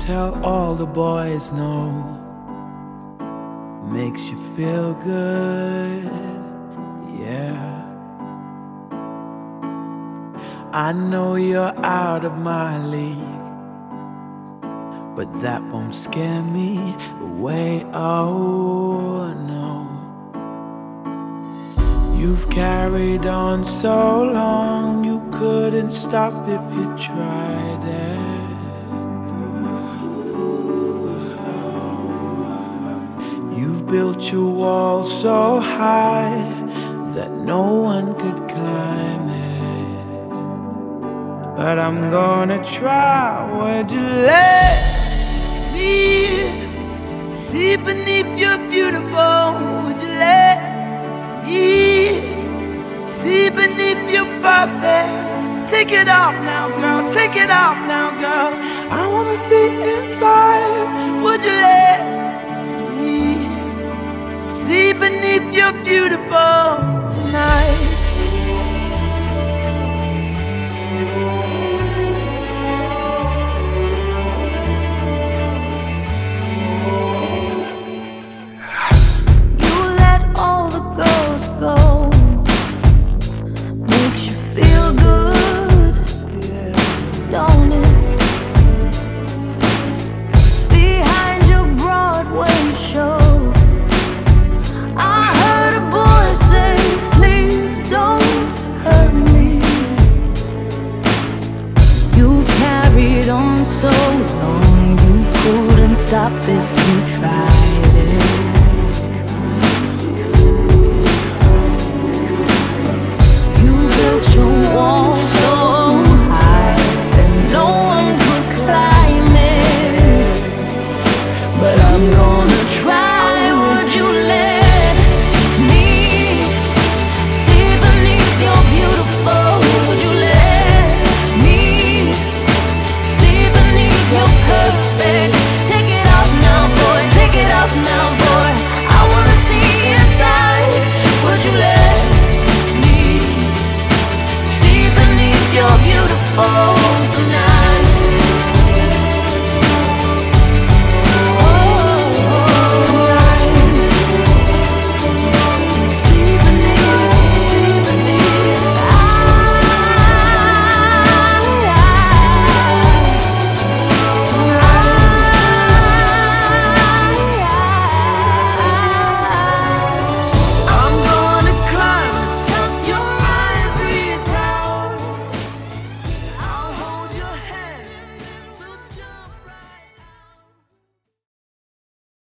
tell all the boys no. Makes you feel good, yeah. I know you're out of my league, but that won't scare me away, oh no. You've carried on so long, you couldn't stop if you tried it. You've built your wall so high that no one could climb it. But I'm gonna try. Would you let me see beneath your beautiful? Would you let me see beneath your perfect? Take it off now, girl, take it off now, girl. I wanna see inside. Would you let me see beneath your beautiful?